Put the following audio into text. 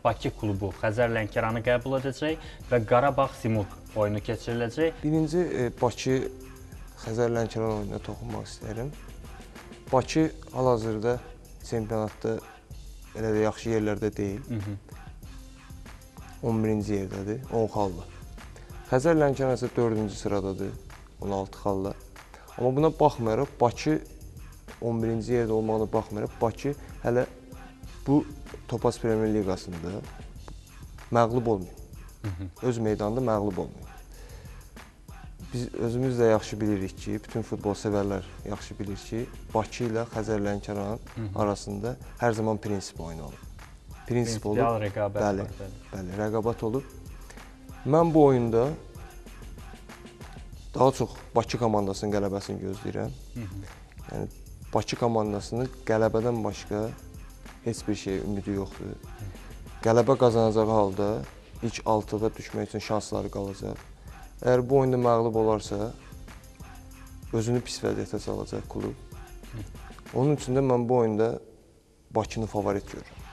Bakı klubu Xəzər Lənkəranı qəbul edəcək və Qarabağ Simurq oyunu keçiriləcək. Birinci Bakı Xəzər Lənkəran oyununa toxunmaq istəyirəm. Bakı hal-hazırda çempionatda elə də yaxşı yerlərdə deyil. 11-ci yerdədir, 10 xalla. Xəzər Lənkəran isə 4-cü sıradadır, 16 xalla. Amma buna baxmayaraq, Bakı 11-ci yerdə olmağına baxmayaraq, Bakı hələ bu Topaz Premyer Liqasında məğlub olmayıb. Öz meydanında məğlub olmayıb. Biz özümüz də yaxşı bilirik ki, bütün futbol sevərlər yaxşı bilir ki, Bakı ilə Xəzər Lənkəran arasında hər zaman prinsip oyunu olub. Prinsip olub, bəli, rəqabət olub. Mən bu oyunda daha çox Bakı komandasının qələbəsini gözləyirəm. Yəni, Bakı komandasının qələbədən başqa heç bir şey ümidi yoxdur. Qələbə qazanacağı halda ilk 6-da düşmək üçün şansları qalacaq. Əgər bu oyunda məğlub olarsa, özünü pis vəziyyətə salacaq klub. Onun üçün də mən bu oyunda Bakını favorit görürəm.